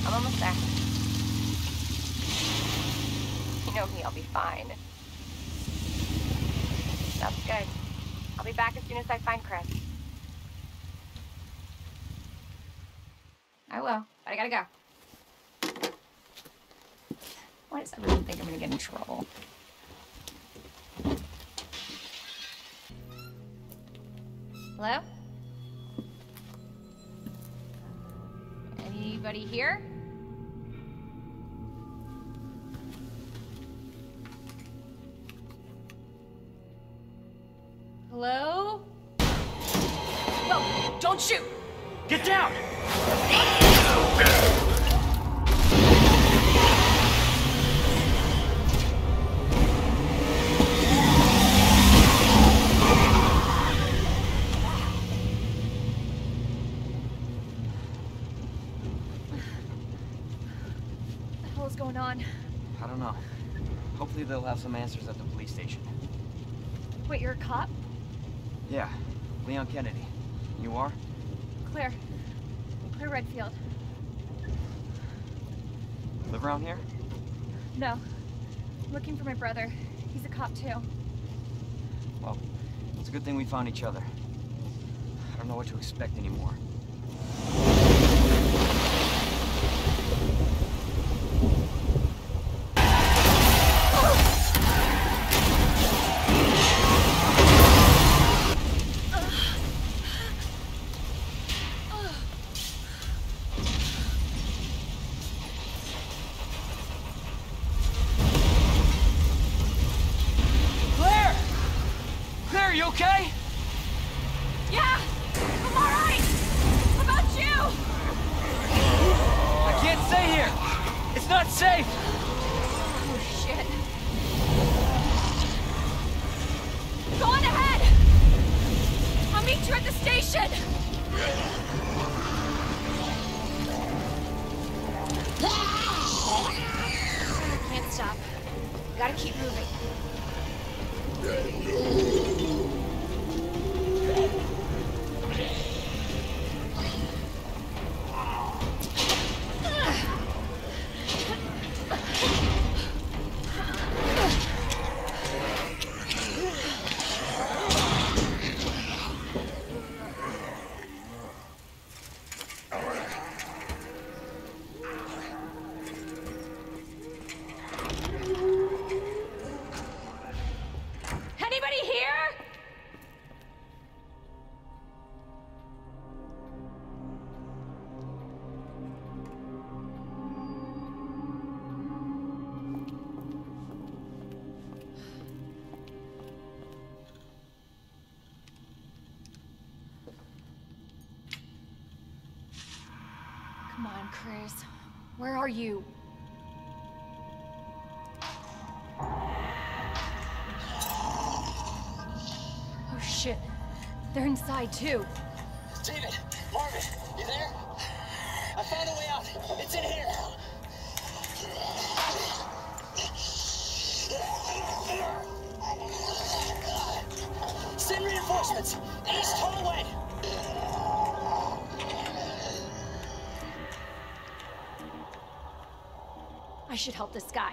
I'm almost there. You know me, I'll be fine. That's good. I'll be back as soon as I find Chris. I will, but I gotta go. Why does everyone think I'm gonna get in trouble? Hello? Anybody here? Hello? No, don't shoot! Get down! What's going on? I don't know. Hopefully they'll have some answers at the police station. Wait, you're a cop? Yeah, Leon Kennedy. You are? Claire. Claire Redfield. Live around here? No. I'm looking for my brother. He's a cop too. Well, it's a good thing we found each other. I don't know what to expect anymore. Are you okay? Yeah! I'm alright! How about you? I can't stay here! It's not safe! Oh, shit. Go on ahead! I'll meet you at the station! Can't stop. Gotta keep moving. Anybody here? Come on, Chris. Where are you? Oh shit. They're inside too. David! Marvin! You there? I found a way out! It's in here! Send reinforcements! East hallway! I should help this guy.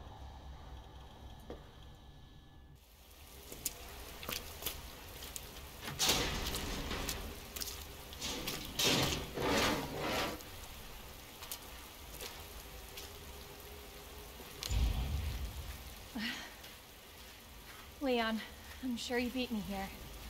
Leon, I'm sure you beat me here.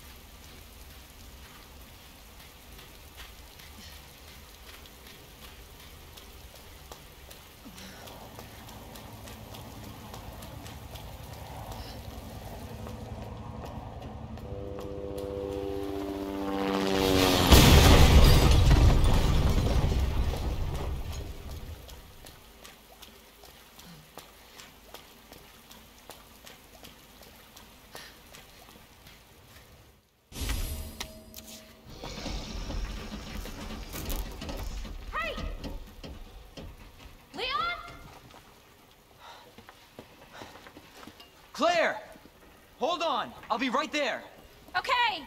Claire! Hold on! I'll be right there! Okay!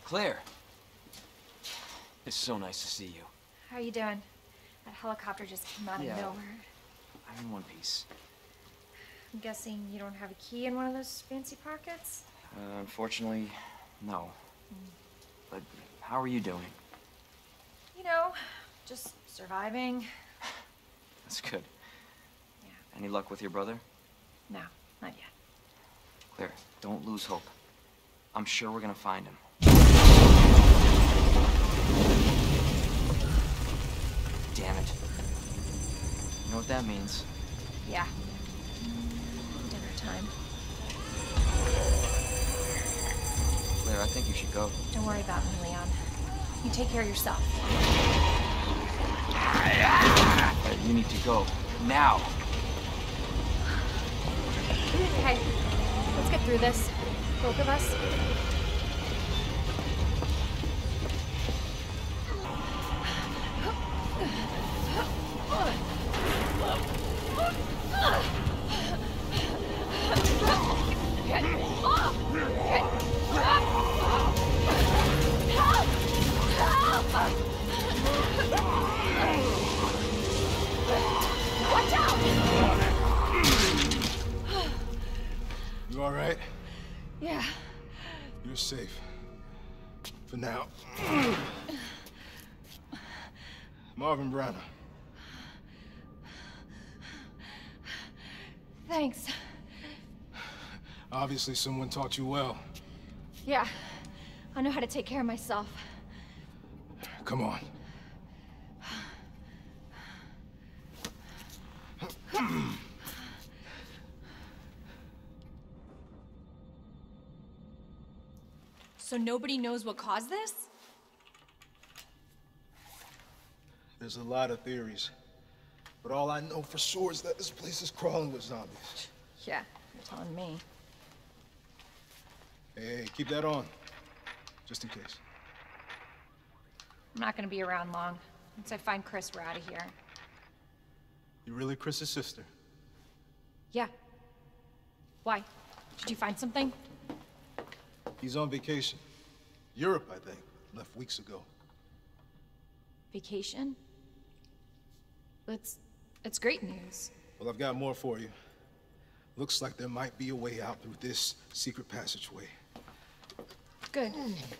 Claire. It's so nice to see you. How are you doing? That helicopter just came out of nowhere. I'm in one piece. I'm guessing you don't have a key in one of those fancy pockets? Unfortunately, no. But how are you doing? You know, just surviving. That's good. Yeah. Any luck with your brother? No, not yet. Claire, don't lose hope. I'm sure we're gonna find him. Damn it. You know what that means? Yeah. Dinner time. Claire, I think you should go. Don't worry about me, Leon. You take care of yourself. You need to go. Now! Okay, let's get through this. Both of us. Watch out! You all right? Yeah. You're safe. For now. Marvin Branagh. Thanks. Obviously someone taught you well. Yeah, I know how to take care of myself. Come on. So nobody knows what caused this? There's a lot of theories. But all I know for sure is that this place is crawling with zombies. Yeah, you're telling me. Hey, keep that on. Just in case. I'm not gonna be around long. Once I find Chris, we're out of here. You really Chris's sister? Yeah. Why? Did you find something? He's on vacation. Europe, I think. Left weeks ago. Vacation? It's great news. Well, I've got more for you. Looks like there might be a way out through this secret passageway. Good.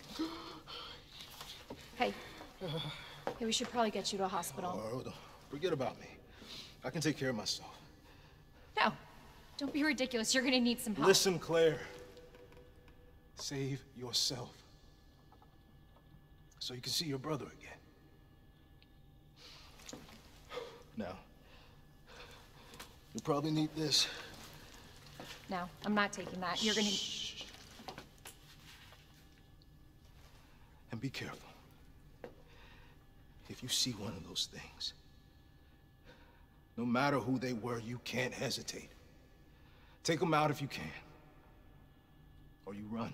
Hey. Hey, we should probably get you to a hospital. Oh, forget about me. I can take care of myself. No. Don't be ridiculous. You're gonna need some help. Listen, Claire. Save yourself. So you can see your brother again. Now, you'll probably need this. No, I'm not taking that. You're gonna... Shh. And be careful. If you see one of those things, no matter who they were, you can't hesitate. Take them out if you can. Or you run.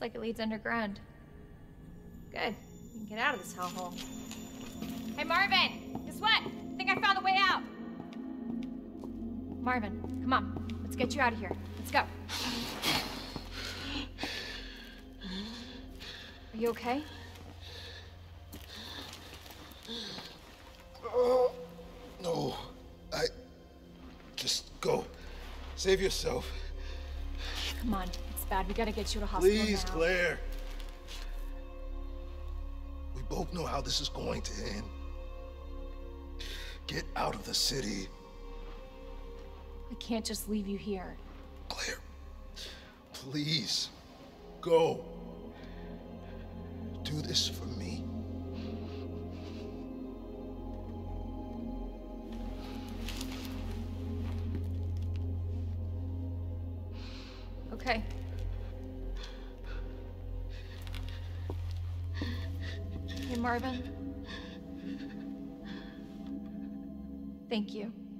like it leads underground. Good. We can get out of this hellhole. Hey, Marvin! Guess what? I think I found the way out! Marvin, come on. Let's get you out of here. Let's go. Are you okay? No. Just go. Save yourself. Come on. It's bad. We gotta get you to hospital Please, now. Claire. We both know how this is going to end. Get out of the city. I can't just leave you here. Claire, please, go. Do this for me. Okay. Hey, Marvin. Thank you.